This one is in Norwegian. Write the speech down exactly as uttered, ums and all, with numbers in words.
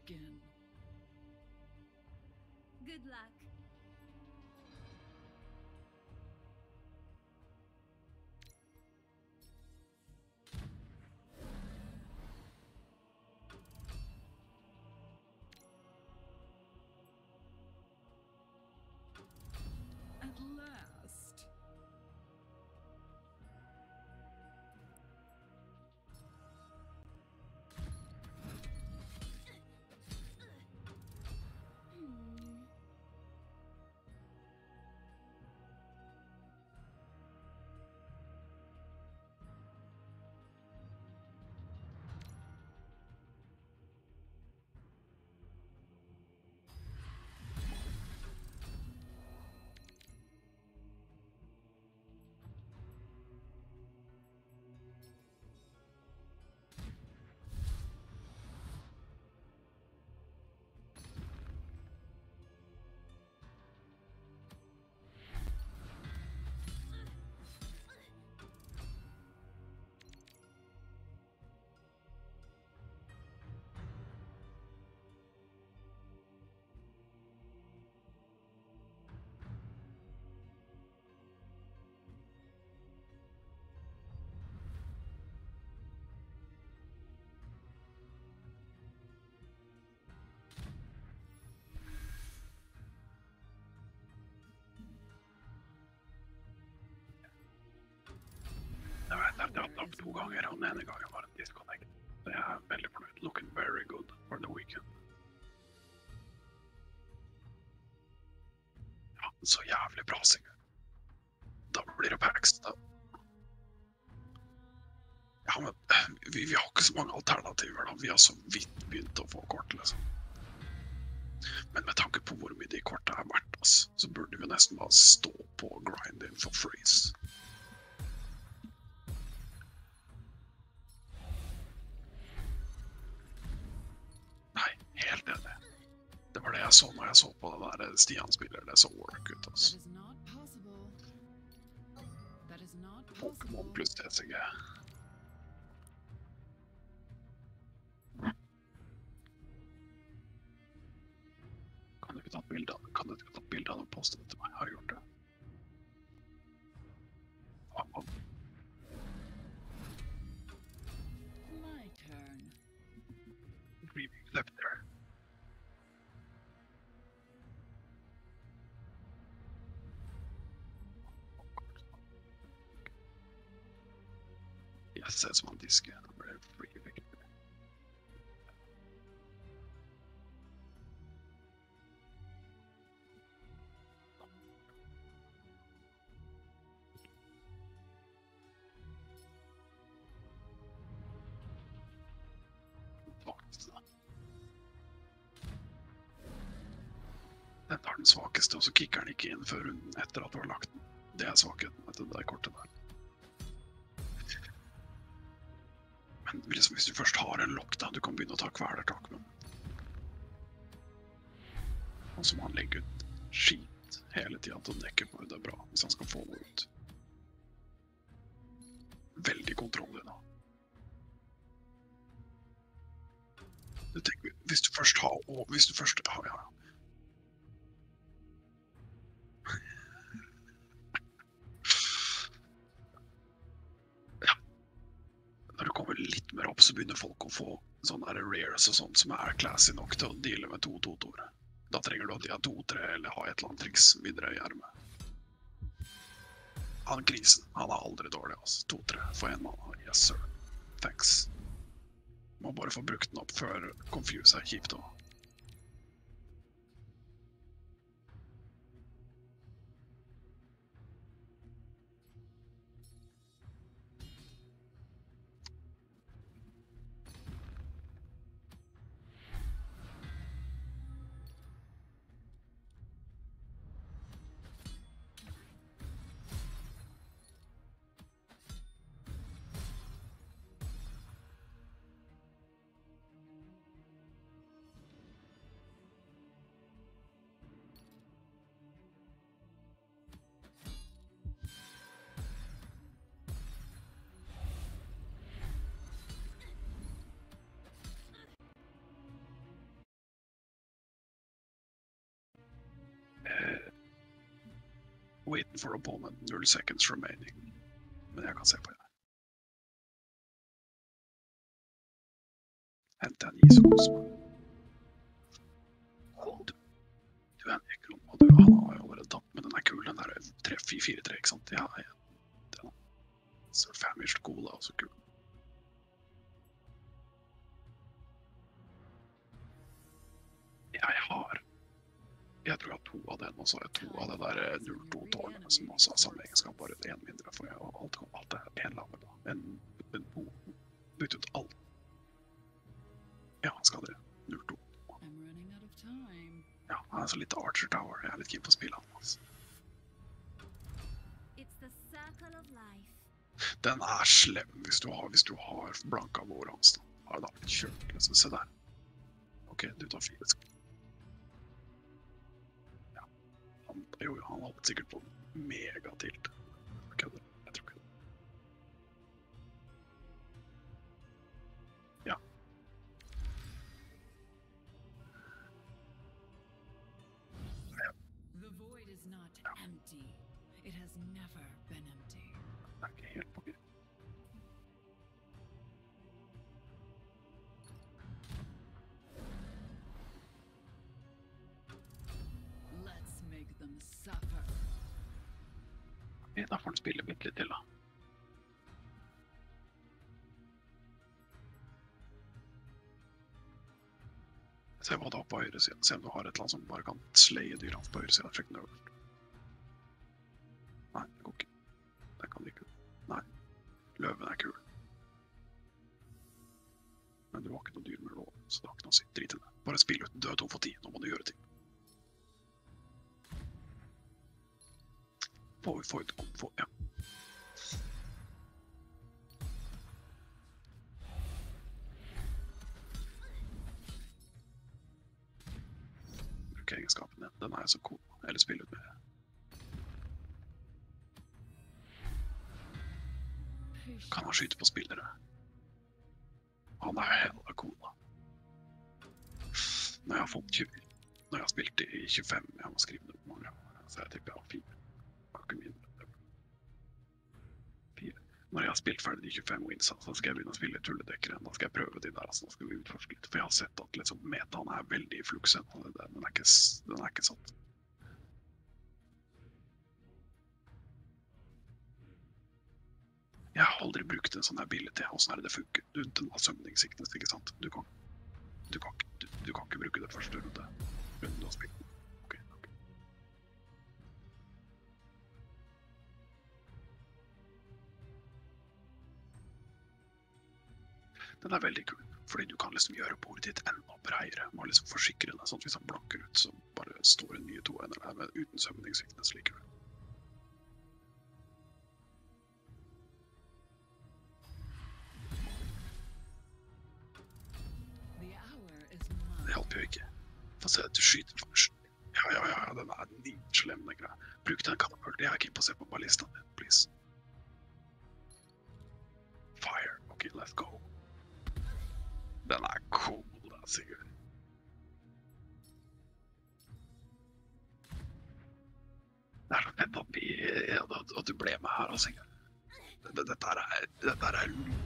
begin. Good luck. At last. Hmm. Jeg vet at jeg har tapt to ganger, og den ene gangen var en disconnect. Så jeg er veldig fornøyd. Looking very good for the weekend. Ja, så jævlig bra, Sigurd. Da blir det packs, da. Ja, men vi, vi har ikke så mange alternativer, da. Vi har så vidt begynt å få kort, liksom. Men med tanke på hvor mye de kortene er verdt, altså, så burde vi nesten bare stå på grinding for freeze. Nei, helt enig. Det var det jeg så når jeg så på det der Stian spiller. Det så work ut, altså. Pokémon pluss T C G. Kan du ikke ta et bilde av det? Kan du ikke ta et bilde av det og poste det til meg? Jeg har gjort det. Ah, ah. My turn. Dreaming left there. Jeg ser som han disker. Det ble free victory. Den tar den svakeste, og så kicker den ikke inn før runden etter at du har lagt den. Det er svakheten med det der kortet der. Men liksom, hvis du først har en lock, da, du kan begynne å ta kvelertak med den. Og så må han legge ut skit hele tiden til å dekke på det er bra, hvis han skal få det ut. Veldig kontroll i det. Du tenker, hvis du først har, og hvis du først har, ja, når det kommer litt mer opp, så begynner folk å få sånne rares og sånt som er classy nok til å deale med to to-tore. Da trenger du at de har to-tre eller ha et eller annet triks videre i ermet. Han krisen, han er aldri dårlig, altså. to-tre for en mann. Yes, sir. Thanks. Må bare få brukt den opp før Confuse er kjipt også. Waiting for opponent, null seconds remaining. Men jeg kan se på det. Hente en is og kose meg. Du, du er en ekron, og du, han har jo allerede tatt, men den er kul, den der tre fire tre, ikke sant? Ja, ja. Den er så famished cola, og så kul. Jeg har, jeg tror jeg har to av den, og så har jeg to av det der null to-tårnet, som også har samme egenskap, bare en mindre, for jeg har alt, alt er en laver da. En, en bo, bytte ut alt. Ja, han skal det. null to. Ja, han er så litt Archer Tower. Jeg er litt keen på å spille han. Altså. Den er slem hvis du har, hvis du har blanka vår hans. Da har det da blitt kjørt. Liksom. Se der. Ok, du tar fire sk. Ja. Han, jo, han holdt sikkert på megatilt. Kødder. Jeg tror ikke det. Ja. The void is not empty. It has never been empty. Det er ikke helt på gøy. Let's make them suffer. Ok, da får han spille bitte litt til da. Se hva du har på høyre siden. Se om du har et eller annet som bare kan sleie dyr hans på høyre siden. Sjekk den øverst. Nei, det går ikke. Den kan ikke. Nei. Løven er kul. Men du har ikke noe dyr med lov, så det har ikke noe å si. Drit i det. Bare spill ut. Du er to for ti. Nå må du gjøre ting. Få ut, få ut, få, ja. Bruke egenskapen din. Den er så cool. Eller spille ut med. Kan han skyte på spillere? Han er hella cool da. Når jeg har fått tjue, når jeg har spilt i tjuefem, jeg må skrive det på mange år, så jeg tipper jeg har fire. Ikke mindre. Fire. Når jeg har spilt ferdig i tjuefem wins, så skal jeg begynne å spille tulledekkere. Da skal jeg prøve de der, altså, nå skal vi utforske litt. For jeg har sett at liksom, metaen er veldig i fluksen, og det, den, er ikke, den er ikke satt. Jeg har aldri brukt en sånn her ability, og sånn er det det funker. Du, den har summoning sickness, ikke sant? Du kan, du kan, du, du kan ikke bruke det første runde. Runden du har spilt. Ok, ok. Den er veldig kul, fordi du kan liksom gjøre bordet ditt enda bredere. Du må liksom forsikre deg, sånn at hvis han blanker ut, så bare står en nye to ender der, men uten summoning sickness likevel. Det hjelper jo ikke. Få se at du skyter først. Ja, ja, ja, den er nitslem, den greia. Bruk den katapult. Jeg er ikke på å se på ballistaen din, please. Fire. Ok, let's go. Den er cool, da, Sigurd. Det er så fett at, vi, at, at du ble med her, Sigurd. Dette er, dette er